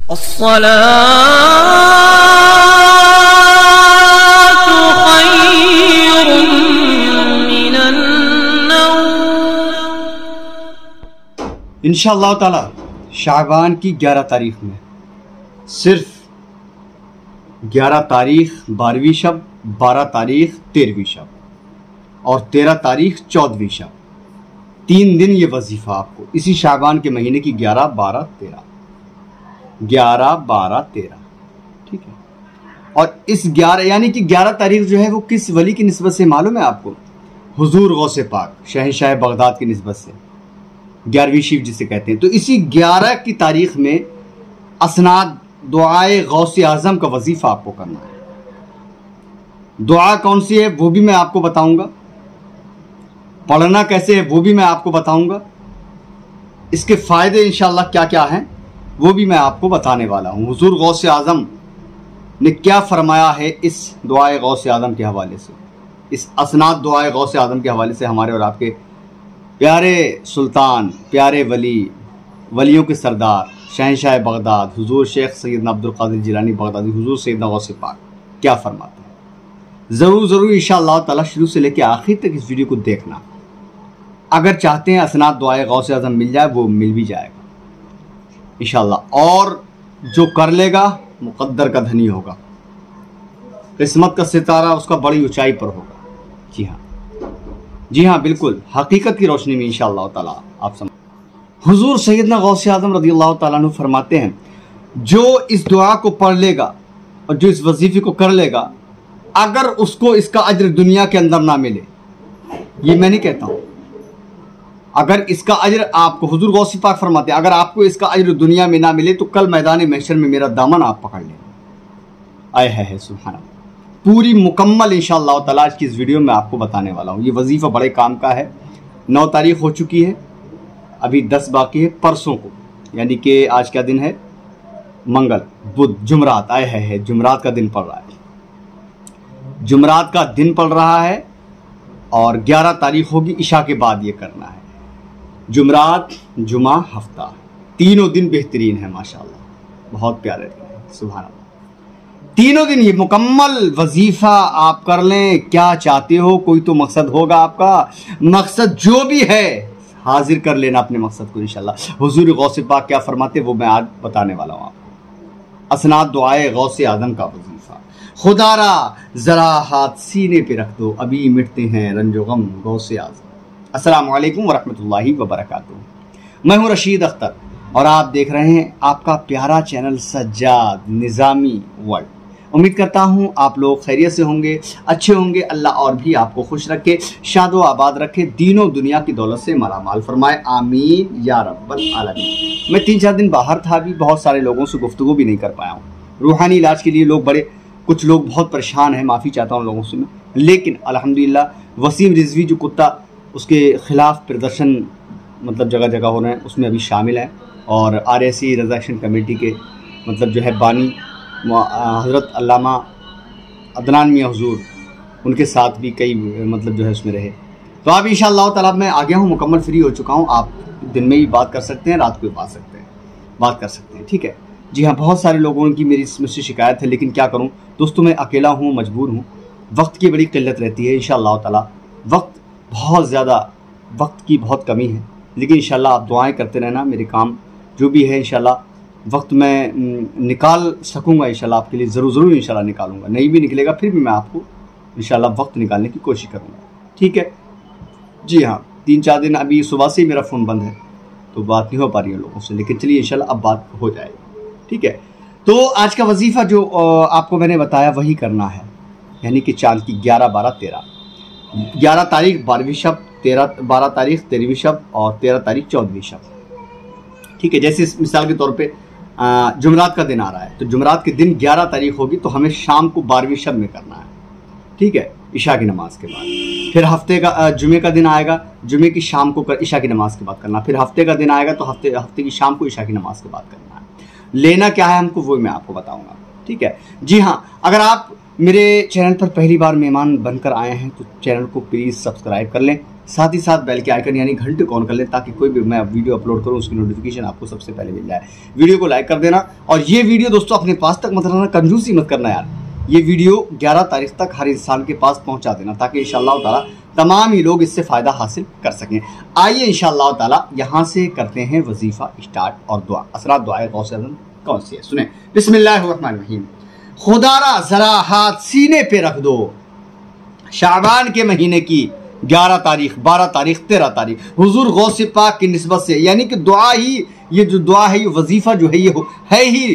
अस्सलातु खैरुम मिनन नौम। इंशाअल्लाह ताला शाबान की 11 तारीख में सिर्फ 11 तारीख 12वीं शब, 12 तारीख 13वीं शब और 13 तारीख 14वीं शब, 3 दिन ये वजीफा आपको इसी शाबान के महीने की 11, 12, 13, 11, 12, 13, ठीक है। और इस 11 यानी कि 11 तारीख जो है वो किस वली की निस्बत से मालूम है आपको? हुजूर गौसे पाक शहंशाह बगदाद की निस्बत से 11वीं शिव जिसे कहते हैं। तो इसी 11 की तारीख में असनाद दुआए गौसे आजम का वजीफा आपको करना है। दुआ कौन सी है वो भी मैं आपको बताऊंगा, पढ़ना कैसे है वो भी मैं आपको बताऊंगा, इसके फ़ायदे इंशाअल्लाह क्या क्या हैं वो भी मैं आपको बताने वाला हूँ। हुजूर गौसे आज़म ने क्या फरमाया है इस दुआए गौसे आज़म के हवाले से, इस असनाद दुआए गौसे आज़म के हवाले से हमारे और आपके प्यारे सुल्तान, प्यारे वली, वलियों के सरदार, शहंशाह बगदाद हुजूर शेख सैयदना अब्दुल कादिर जिलानी बगदादी, हुजूर सैयदना गौसे पाक क्या फरमाते हैं। ज़रूर इंशाअल्लाह ताला शुरू से लेकर आखिर तक इस वीडियो को देखना। अगर चाहते हैं असनाद दुआए गौसे आज़म मिल जाए वो मिल भी जाएगा इंशाअल्लाह। और जो कर लेगा मुक़द्दर का धनी होगा, किस्मत का सितारा उसका बड़ी ऊंचाई पर होगा। जी हाँ बिल्कुल, हकीकत की रोशनी में इंशाअल्लाह ताला आप समझ। हुजूर सैयदना गौसे आज़म रज़ियल्लाहु ताला अन्हु फरमाते हैं जो इस दुआ को पढ़ लेगा और जो इस वजीफे को कर लेगा, अगर उसको इसका अज्र दुनिया के अंदर ना मिले, ये मैं नहीं कहता हूँ, अगर इसका अज्र आपको, हुजूर गौसे पाक फरमाते हैं अगर आपको इसका अज्र दुनिया में ना मिले तो कल मैदान महशर में मेरा दामन आप पकड़ लेना। आए है सुभान अल्लाह। पूरी मुकम्मल इंशाअल्लाह ताला आज की इस वीडियो में आपको बताने वाला हूँ। ये वजीफ़ा बड़े काम का है। 9 तारीख हो चुकी है, अभी 10 बाकी है। परसों को यानी कि आज क्या दिन है? मंगल, बुध, जुमरात। आए है जुमरात का दिन पड़ रहा है, जुमरात का दिन पड़ रहा है और 11 तारीख होगी, इशा के बाद ये करना है। जुमरात, जुमा, हफ्ता, तीनों दिन बेहतरीन है माशाअल्लाह, बहुत प्यारे दिन, सुभान अल्लाह। तीनों दिन ये मुकम्मल वजीफा आप कर लें। क्या चाहते हो, कोई तो मकसद होगा आपका, मकसद जो भी है हाजिर कर लेना अपने मकसद को इंशाअल्लाह। हुजूर गौसे पाक क्या फरमाते वो मैं आज बताने वाला हूँ आपको। असनाद दुआए गौसे आज़म का वजीफा। खुदारा जरा हाथ सीने पे रख दो, अभी मिटते हैं रंजो गम गौसे आज़म। अस्सलामु अलैकुम वरहमतुल्लाहि वबरकातुहू। मैं हूँ रशीद अख्तर और आप देख रहे हैं आपका प्यारा चैनल सज्जाद निज़ामी वर्ल्ड। उम्मीद करता हूँ आप लोग खैरियत से होंगे, अच्छे होंगे। अल्लाह और भी आपको खुश रखे, शादो आबाद रखे, दीनों दुनिया की दौलत से मालामाल फरमाए, आमीन या रब्बल आलमीन। मैं 3-4 दिन बाहर था, अभी बहुत सारे लोगों से गुफ्तगू भी नहीं कर पाया हूँ। रूहानी इलाज के लिए लोग कुछ लोग बहुत परेशान हैं, माफ़ी चाहता हूँ लोगों से मैं। लेकिन अल्हम्दुलिल्लाह वसीम रिजवी जो कुत्ता, उसके ख़िलाफ़ प्रदर्शन मतलब जगह जगह हो रहे हैं, उसमें अभी शामिल हैं। और RSC रज़ा एक्शन कमेटी के मतलब जो है बानी हज़रत अल्लामा अदनान मियाँ हुजूर, उनके साथ भी कई मतलब जो है उसमें रहे। तो अब इंशाअल्लाह ताला मैं आ गया हूँ, मुकम्मल फ्री हो चुका हूँ। आप दिन में ही बात कर सकते हैं, रात को भी बात कर सकते हैं, ठीक है। जी हाँ, बहुत सारे लोगों की मेरी मुझसे शिकायत है, लेकिन क्या करूँ दोस्तों, मैं अकेला हूँ, मजबूर हूँ, वक्त की बड़ी किल्लत रहती है। इंशाअल्लाह ताला वक्त बहुत ज़्यादा, वक्त की बहुत कमी है, लेकिन इंशाअल्लाह आप दुआएं करते रहना। मेरे काम जो भी है इंशाअल्लाह वक्त मैं निकाल सकूँगा, इंशाअल्लाह आपके लिए ज़रूर इंशाअल्लाह निकालूंगा। नहीं भी निकलेगा फिर भी मैं आपको इंशाअल्लाह वक्त निकालने की कोशिश करूँगा, ठीक है। जी हाँ, 3-4 दिन अभी सुबह से ही मेरा फ़ोन बंद है तो बात नहीं हो पा रही है लोगों से, लेकिन चलिए इंशाअल्लाह अब बात हो जाएगी, ठीक है। तो आज का वजीफ़ा जो आपको मैंने बताया वही करना है, यानी कि चाँद की 11, 12, 13, 11 तारीख 12वीं शब, 12 तारीख 13वीं शब और 13 तारीख 14वीं शब, ठीक है। जैसे मिसाल के तौर पे जुमरात का दिन आ रहा है, तो जुमरात के दिन 11 तारीख होगी, तो हमें शाम को 12वीं शब में करना है, ठीक है, इशा की नमाज के बाद। फिर हफ्ते का जुमे का दिन आएगा, जुमे की शाम को इशा की नमाज के बाद करना। फिर हफ्ते का दिन आएगा तो हफ्ते की शाम को इशा की नमाज के बाद करना है। लेना क्या है हमको वो मैं आपको बताऊंगा, ठीक है। जी हाँ, अगर आप मेरे चैनल पर पहली बार मेहमान बनकर आए हैं तो चैनल को प्लीज़ सब्सक्राइब कर लें, साथ ही साथ बेल के आइकन यानी घंटे को ऑन कर लें ताकि कोई भी मैं वीडियो अपलोड करूं उसकी नोटिफिकेशन आपको सबसे पहले मिल जाए। वीडियो को लाइक कर देना और ये वीडियो दोस्तों अपने पास तक मत रखना, कंजूसी मत करना यार। ये वीडियो 11 तारीख तक हर इंसान के पास पहुंचा देना ताकि इंशाअल्लाह ताला तमाम ही लोग इससे फ़ायदा हासिल कर सकें। आइए इंशाअल्लाह ताला यहाँ से करते हैं वजीफ़ा स्टार्ट और दुआ। असरात दुआए गौसे आज़म कौन सी है सुने। बिस्मिल्लाहिर्रहमानिर्रहीम। खुदारा ज़रा हाथ सीने पे रख दो, शाबान के महीने की 11 तारीख, 12 तारीख, 13 तारीख हुजूर गौसे पाक की निस्बत से, यानी कि दुआ ही, ये जो दुआ है, ये वजीफ़ा जो है, ये है ही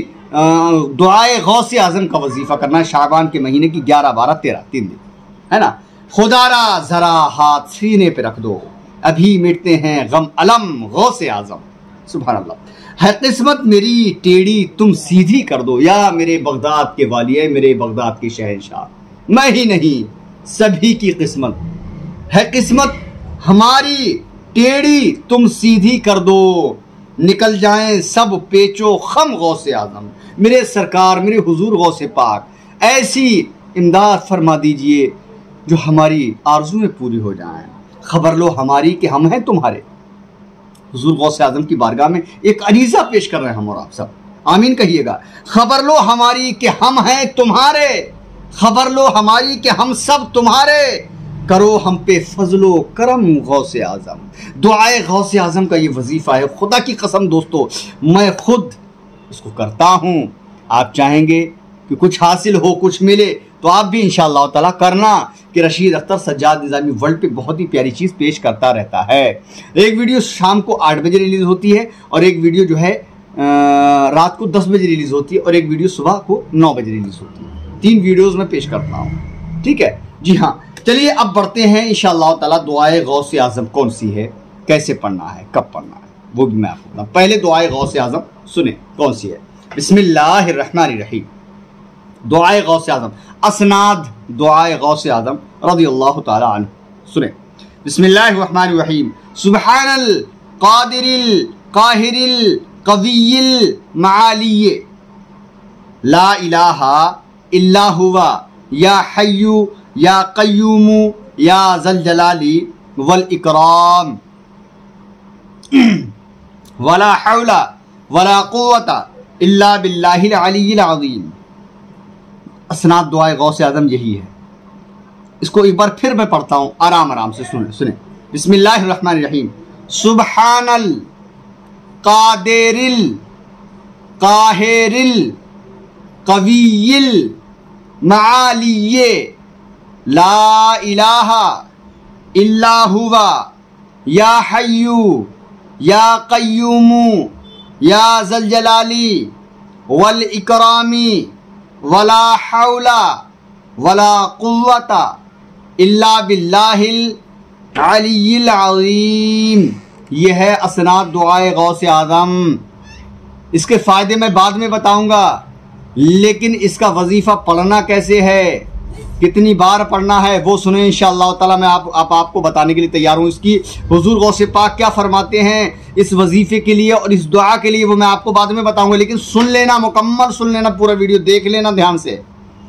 दुआए गौसे आज़म का वजीफ़ा करना है शाबान के महीने की 11, 12, 13 3 दिन, है ना। खुदारा ज़रा हाथ सीने पे रख दो, अभी मिटते हैं गम अलम गौसे आज़म। सुभान अल्लाह। है किस्मत मेरी टेढ़ी तुम सीधी कर दो, या मेरे बगदाद के वालिए, मेरे बगदाद के शहंशाह, मैं ही नहीं सभी की किस्मत है, किस्मत हमारी टेढ़ी तुम सीधी कर दो, निकल जाएं सब पेचो खम गौसे आज़म। मेरे सरकार, मेरे हुजूर गौसे पाक, ऐसी इमदाद फरमा दीजिए जो हमारी आरज़ुएं पूरी हो जाएं। खबर लो हमारी कि हम हैं तुम्हारे। हुजूर गौसे आज़म की बारगाह में एक अरीज़ा पेश कर रहे हैं हम और आप सब, आमीन कहिएगा। खबर लो हमारी कि हम हैं तुम्हारे, खबर लो हमारी कि हम सब तुम्हारे, करो हम पे फजलो करम गौसे आज़म। दुआए गौसे आज़म का ये वजीफ़ा है। खुदा की कसम दोस्तों, मैं खुद इसको करता हूँ। आप चाहेंगे कि कुछ हासिल हो, कुछ मिले, तो आप भी इंशाअल्लाह ताला करना कि रशीद अख्तर सज्जाद निज़ामी वर्ल्ड पे बहुत ही प्यारी चीज़ पेश करता रहता है। एक वीडियो शाम को 8 बजे रिलीज़ होती है और एक वीडियो जो है रात को 10 बजे रिलीज़ होती है और एक वीडियो सुबह को 9 बजे रिलीज़ होती है। 3 वीडियोज़ में पेश करता हूँ, ठीक है जी हाँ। चलिए अब बढ़ते हैं इंशाअल्लाह ताला। दुआए गौसे आज़म कौन सी है, कैसे पढ़ना है, कब पढ़ना है, वो भी मैं आपको बताऊँ। पहले दुआए गौसे आज़म सुने कौन सी है। बिस्मिल्लाहिर्रहमानिर्रहीम। दुआए गौसे आज़म, असनाद दुआए गौसे आज़म रज़ियल्लाहु ताला अन्हु सुने। बिस्मिल्लाहिर्रहमानिर्रहीम। सुब्हानल कादिरिल काहिरिल कविय्यिल मआलिय, ला इलाहा इल्ला हुवा या हय्यु या कय्यूमु या ज़ल जलाली वल इकराम, वला हौला वला कुव्वता इल्ला बिल्लाहिल अलिय्यिल अज़ीम। असनाद दुआए गौसे आज़म यही है। इसको एक बार फिर मैं पढ़ता हूँ, आराम आराम से सुने। बिस्मिल्लाहिर्रहमानिर्रहीम। सुब्हानल कादिरिल काहिरिल कविय्यिल मआलिय, ला इलाहा इल्ला हुवा या हय्यु या कय्यूमु या ज़ल जलाली वल इकरामी वला हौला वला कुव्वता इल्ला बिल्लाहिल अलिय्यिल अज़ीम। यह है असनाद दुआए गौसे आज़म। इसके फ़ायदे मैं बाद में बताऊंगा, लेकिन इसका वजीफ़ा पढ़ना कैसे है, कितनी बार पढ़ना है, वो सुने इंशाअल्लाह ताला। मैं आपको बताने के लिए तैयार हूँ। इसकी हुजूर गौसे पाक क्या फरमाते हैं इस वजीफ़े के लिए और इस दुआ के लिए, वो मैं आपको बाद में बताऊंगा। लेकिन सुन लेना, मुकम्मल सुन लेना, पूरा वीडियो देख लेना ध्यान से,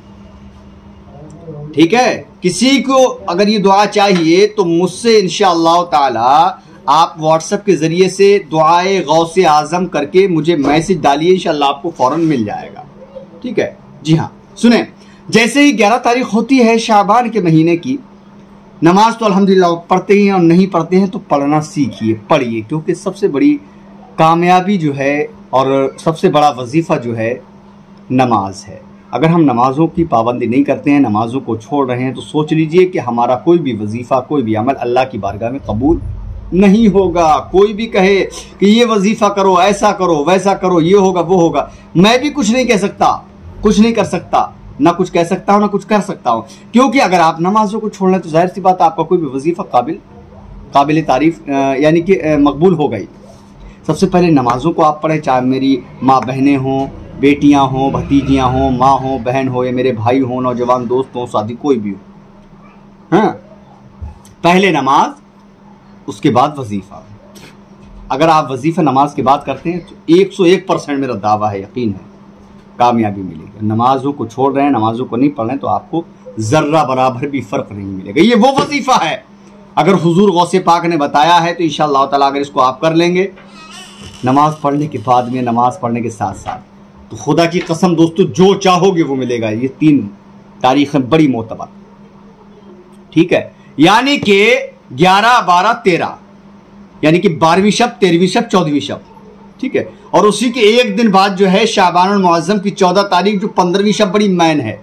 ठीक है। किसी को अगर ये दुआ चाहिए तो मुझसे इंशाअल्लाह ताला आप व्हाट्सएप के ज़रिए से दुआए गौसे आज़म करके मुझे मैसेज डालिए, इंशाअल्लाह आपको फ़ौरन मिल जाएगा, ठीक है जी हाँ। सुने, जैसे ही 11 तारीख होती है शाबान के महीने की, नमाज तो अल्हम्दुलिल्लाह पढ़ते ही हैं और नहीं पढ़ते हैं तो पढ़ना सीखिए, पढ़िए, क्योंकि सबसे बड़ी कामयाबी जो है और सबसे बड़ा वजीफ़ा जो है नमाज है। अगर हम नमाज़ों की पाबंदी नहीं करते हैं, नमाज़ों को छोड़ रहे हैं, तो सोच लीजिए कि हमारा कोई भी वजीफ़ा, कोई भी अमल अल्लाह की बारगाह में कबूल नहीं होगा। कोई भी कहे कि ये वजीफ़ा करो, ऐसा करो, वैसा करो, ये होगा, वो होगा, मैं भी कुछ नहीं कह सकता, कुछ नहीं कर सकता, ना कुछ कह सकता हूँ ना कुछ कर सकता हूँ, क्योंकि अगर आप नमाजों को छोड़ लें तो जाहिर सी बात है आपका कोई भी वजीफ़ा काबिल तारीफ़ यानी कि मकबूल हो गई। सबसे पहले नमाज़ों को आप पढ़ें, चाहे मेरी माँ बहनें हों, बेटियाँ हों, भतीजियाँ हों, माँ हों, बहन हो, या मेरे भाई हों, नौजवान दोस्त हों, शादी कोई भी हो, हाँ, पहले नमाज उसके बाद वजीफ़ा। अगर आप वजीफ़ा नमाज के बाद करते हैं तो 101% मेरा दावा है, यकीन है, कामयाबी मिलेगी। नमाजों को छोड़ रहे हैं, नमाजों को नहीं पढ़ रहे हैं, तो आपको ज़र्रा बराबर भी फ़र्क नहीं मिलेगा। ये वो वजीफ़ा है अगर हुजूर गौसे पाक ने बताया है तो इंशाअल्लाह ताला अगर इसको आप कर लेंगे नमाज पढ़ने के बाद में, नमाज पढ़ने के साथ साथ, तो खुदा की कसम दोस्तों जो चाहोगे वो मिलेगा। ये 3 तारीखें बड़ी मोतबर, ठीक है, यानी कि 11, 12, 13, यानी कि 12वीं शब, 13वीं शब, 14वीं शब, ठीक है। और उसी के एक दिन बाद जो है शाबानुल मुअज़्ज़म की 14 तारीख जो 15वीं शब बड़ी मैन है,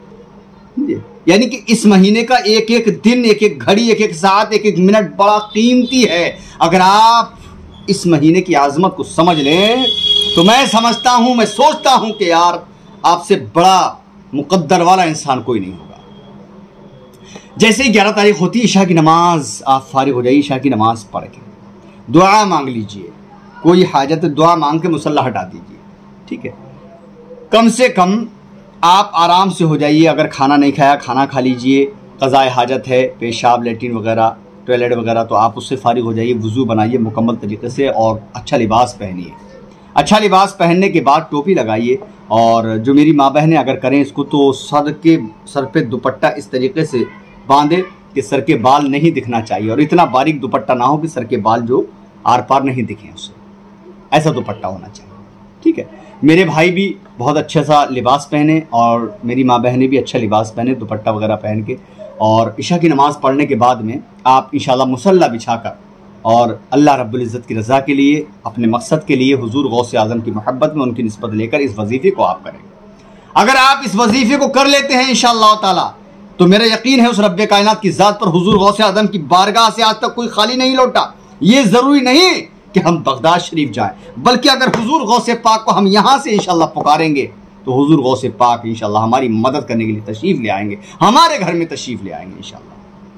यानी कि इस महीने का एक एक दिन, एक एक घड़ी, एक एक साथ, एक एक मिनट बड़ा कीमती है। अगर आप इस महीने की आज़मत को समझ लें तो मैं समझता हूं, मैं सोचता हूं कि यार आपसे बड़ा मुकद्दर वाला इंसान कोई नहीं होगा। जैसे ही 11 तारीख होती है, ईशा की नमाज आप फारिग हो जाइए, ईशा की नमाज पढ़ के दुआ मांग लीजिए, कोई हाजत दुआ मांग के मुसल्ला हटा दीजिए, ठीक है। कम से कम आप आराम से हो जाइए। अगर खाना नहीं खाया, खाना खा लीजिए। क़ज़ाए हाजत है, पेशाब, लेटरिन वगैरह, टॉयलेट वगैरह, तो आप उससे फारिग हो जाइए। वुज़ू बनाइए मुकम्मल तरीके से और अच्छा लिबास पहनिए। अच्छा लिबास पहनने के बाद टोपी लगाइए। और जो मेरी माँ बहनें अगर करें इसको तो सर पे दुपट्टा इस तरीके से बांधे कि सर के बाल नहीं दिखना चाहिए, और इतना बारीक दुपट्टा ना हो कि सर के बाल जो आर पार नहीं दिखें, उससे ऐसा दुपट्टा होना चाहिए, ठीक है। मेरे भाई भी बहुत अच्छा सा लिबास पहने और मेरी माँ बहनें भी अच्छा लिबास पहने, दुपट्टा वगैरह पहन के, और इशा की नमाज़ पढ़ने के बाद में आप इंशाल्लाह मुसल्ला बिछाकर और अल्लाह रब्बुल इज़्ज़त की रज़ा के लिए, अपने मकसद के लिए, हुजूर गौसे आज़म की मोहब्बत में उनकी निस्बत लेकर इस वजीफ़े को आप करें। अगर आप इस वजीफ़े को कर लेते हैं इंशाअल्लाह ताला, तो मेरा यकीन है उस रब्बे कायनात की ज़ात पर, हुजूर गौसे आज़म की बारगाह से आज तक कोई खाली नहीं लौटा। ये ज़रूरी नहीं कि हम बगदाद शरीफ जाएं, बल्कि अगर हुजूर गौसे पाक को हम यहाँ से इंशाअल्लाह पुकारेंगे तो हुजूर गौसे पाक इंशाअल्लाह हमारी मदद करने के लिए तशरीफ़ ले आएंगे, हमारे घर में तशरीफ़ ले आएंगे इंशाअल्लाह।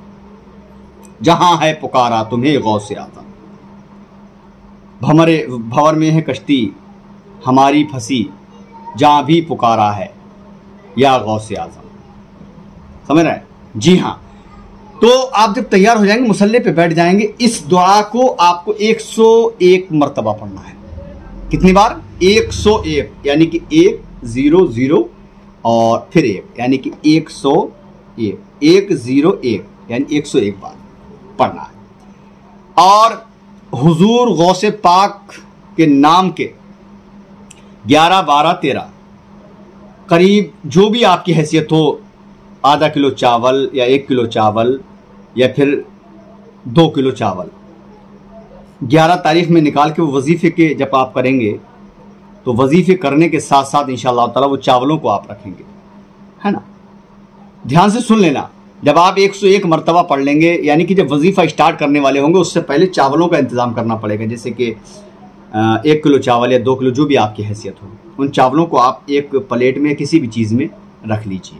जहां है पुकारा तुम्हें गौसे आज़म, भंवर में है कश्ती हमारी फंसी, जहां भी पुकारा है या गौसे आज़म। समझ रहे हैं? जी हाँ। तो आप जब तैयार हो जाएंगे, मुसल्ले पे बैठ जाएंगे, इस दुआ को आपको 101 मरतबा पढ़ना है। कितनी बार? 101, यानी कि 100 और फिर 1, यानी कि 101, 101, यानी 101 बार पढ़ना है। और हुजूर गौसे पाक के नाम के 11, 12, 13 करीब जो भी आपकी हैसियत हो, आधा किलो चावल या 1 किलो चावल या फिर 2 किलो चावल 11 तारीख में निकाल के वो वजीफ़े के जब आप करेंगे तो वजीफ़े करने के साथ साथ इंशाअल्लाह ताला वो चावलों को आप रखेंगे, है ना। ध्यान से सुन लेना, जब आप 101 मरतबा पढ़ लेंगे, यानी कि जब वजीफ़ा स्टार्ट करने वाले होंगे उससे पहले चावलों का इंतज़ाम करना पड़ेगा। जैसे कि 1 किलो चावल या 2 किलो जो भी आपकी हैसियत हो, उन चावलों को आप एक प्लेट में किसी भी चीज़ में रख लीजिए।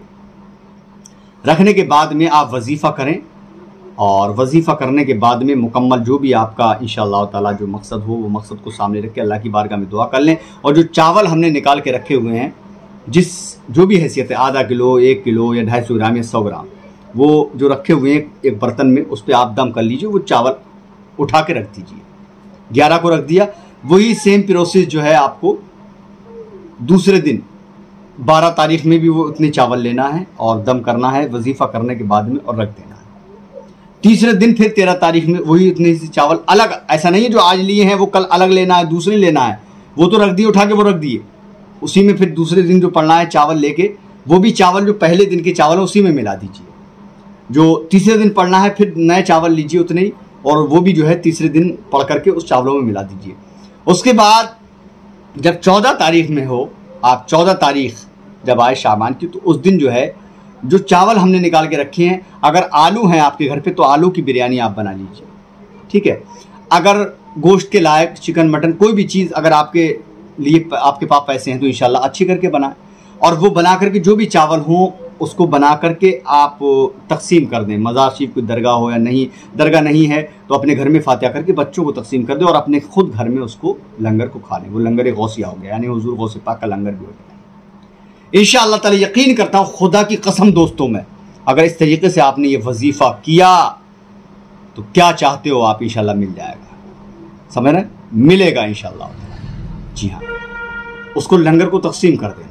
रखने के बाद में आप वजीफ़ा करें, और वजीफ़ा करने के बाद में मुकम्मल जो भी आपका इंशाअल्लाह ताला जो मकसद हो, वो मकसद को सामने रख के अल्लाह की बारगाह में दुआ कर लें। और जो चावल हमने निकाल के रखे हुए हैं, जो भी हैसियत है, आधा किलो, 1 किलो या 250 ग्राम या 100 ग्राम, वो जो रखे हुए हैं एक बर्तन में, उस पर आप दम कर लीजिए। वो चावल उठा के रख दीजिए। 11 को रख दिया, वही सेम प्रोसेस जो है आपको दूसरे दिन 12 तारीख में भी वो उतने चावल लेना है और दम करना है वजीफ़ा करने के बाद में और रख देना है। तीसरे दिन फिर 13 तारीख में वही उतने से चावल अलग, ऐसा नहीं है जो आज लिए हैं वो कल अलग लेना है, दूसरे लेना है, वो तो रख दिए उठा के, वो रख दिए। उसी में फिर दूसरे दिन जो पढ़ना है चावल लेके, वो भी चावल जो पहले दिन के चावल है उसी में मिला दीजिए। जो तीसरे दिन पढ़ना है फिर नए चावल लीजिए उतने ही, और वो भी जो है तीसरे दिन पढ़ करके उस चावलों में मिला दीजिए। उसके बाद जब 14 तारीख में हो, आप 14 तारीख जब आए शाबान की, तो उस दिन जो है जो चावल हमने निकाल के रखे हैं, अगर आलू हैं आपके घर पे तो आलू की बिरयानी आप बना लीजिए, ठीक है। अगर गोश्त के लायक चिकन मटन कोई भी चीज़ अगर आपके लिए आपके पास पैसे हैं तो इंशाल्लाह अच्छी करके बनाएं, और वो बना करके जो भी चावल हों उसको बना करके आप तकसीम कर दें। मज़ार शरीफ कोई दरगाह हो या नहीं, दरगाह नहीं है तो अपने घर में फातिहा करके बच्चों को तकसीम कर दें, और अपने खुद घर में उसको लंगर को खा लें। वो लंगर गौसिया हो गया, यानी हुजूर गौसे पाक का लंगर भी हो गया इंशाअल्लाह ताला। यकीन करता हूँ खुदा की कसम दोस्तों में, अगर इस तरीके से आपने ये वजीफ़ा किया तो क्या चाहते हो आप इंशाअल्लाह मिल जाएगा। समझ रहे? मिलेगा इंशाअल्लाह। जी हाँ, उसको लंगर को तकसीम कर देना,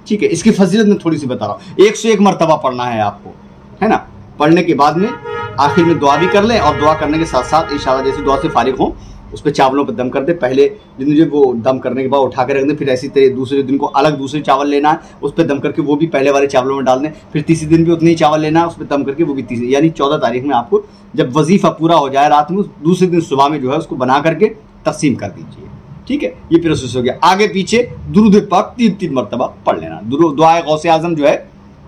ठीक है, इसकी फजीलत में थोड़ी सी बता रहा हूँ। 101 मरतबा पढ़ना है आपको, है ना। पढ़ने के बाद में आखिर में दुआ भी कर लें, और दुआ करने के साथ साथ इंशाल्लाह जैसे दुआ से फारिग हो उस पर चावलों पर दम कर दे। पहले दिन जो वो दम करने के बाद उठा के रख दें, फिर ऐसी तरह दूसरे दिन को अलग दूसरे चावल लेना है, उस पर दम करके वो भी पहले वाले चावलों में डाल दें। फिर तीसरे दिन भी उतने ही चावल लेना है, उस पर दम करके वो भी तीसरे, यानी 14 तारीख में आपको जब वजीफा पूरा हो जाए रात में, दूसरे दिन सुबह में जो है उसको बना करके तकसीम कर दीजिए। ठीक है, ये प्रोसेस हो गया। आगे पीछे दुरूद पाक 3-3 मरतबा पढ़ लेना। दुआए गौसे आजम जो है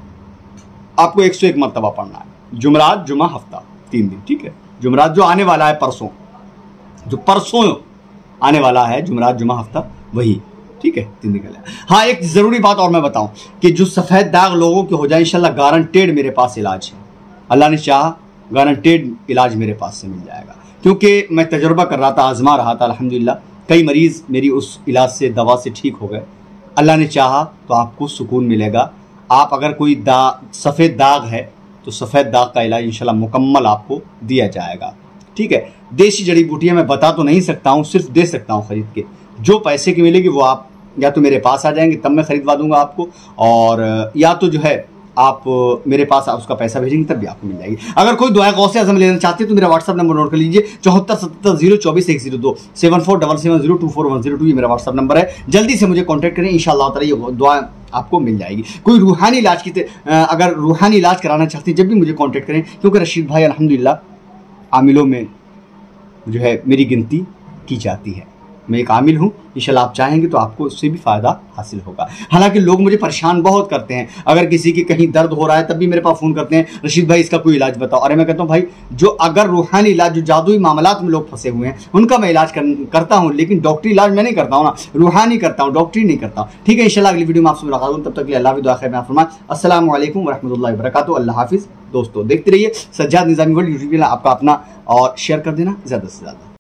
आपको 101 मरतबा पढ़ना है। जुमरात जुमा हफ्ता 3 दिन। ठीक है, जुमरात जो आने वाला है परसों, जो परसों आने वाला है जुमरात जुमा हफ्ता वही। ठीक है, 3 दिन का। हाँ, एक जरूरी बात और मैं बताऊं कि जो सफेद दाग लोगों के हो जाए, इंशाल्लाह गारंटेड मेरे पास इलाज है। अल्लाह ने चाहा गारंटेड इलाज मेरे पास से मिल जाएगा, क्योंकि मैं तजुर्बा कर रहा था, आजमा रहा था। अल्हम्दुलिल्लाह कई मरीज मेरी उस इलाज से, दवा से ठीक हो गए। अल्लाह ने चाहा तो आपको सुकून मिलेगा। आप अगर कोई सफ़ेद दाग है तो सफ़ेद दाग का इलाज इंशाल्लाह मुकम्मल आपको दिया जाएगा। ठीक है, देसी जड़ी बूटियाँ मैं बता तो नहीं सकता हूँ, सिर्फ दे सकता हूँ खरीद के। जो पैसे की मिलेगी वो आप या तो मेरे पास आ जाएंगे तब मैं खरीदवा दूंगा आपको, और या तो जो है आप मेरे पास उसका पैसा भेजेंगे तब भी आपको मिल जाएगी। अगर कोई दुआ गौसे आज़म लेना चाहते हैं तो मेरा व्हाट्सअप नंबर नोट कर लीजिए, 7477024102 7477022410 ये मेरा व्हाट्सअप नंबर है। जल्दी से मुझे कॉन्टैक्ट करें, इंशाअल्लाह ताला ये दुआ आपको मिल जाएगी। कोई रूहानी इलाज अगर रूहानी इलाज कराना चाहते हैं जब भी मुझे कॉन्टैक्ट करें, क्योंकि रशीद भाई अल्हम्दुलिल्लाह आमिलों में जो है मेरी गिनती की जाती है। मैं एक आमिल हूँ, इंशाल्लाह आप चाहेंगे तो आपको उससे भी फ़ायदा हासिल होगा। हालांकि लोग मुझे परेशान बहुत करते हैं, अगर किसी की कहीं दर्द हो रहा है तब भी मेरे पास फ़ोन करते हैं, रशीद भाई इसका कोई इलाज बताओ। अरे मैं कहता हूँ भाई, जो अगर रूहानी इलाज, जो जादुई मामलात में लोग फंसे हुए हैं उनका मैं इलाज करता हूँ, लेकिन डॉक्टरी इलाज मैं नहीं करता हूँ ना, रूहानी करता हूँ, डॉक्टरी नहीं करता हूँ। ठीक है, इंशाल्लाह अगली वीडियो में आपसे मुलाकात होगी, तब तक के लिए अल्लाह की दुआ खैर में फरमाए। अस्सलामु अलैकुम व रहमतुल्लाहि व बरकातुहू। अल्लाह हाफिज़। दोस्तों देखते रहिए Sajjad Nizami world YouTube channel आपका अपना, और शेयर कर देना ज़्यादा से ज़्यादा।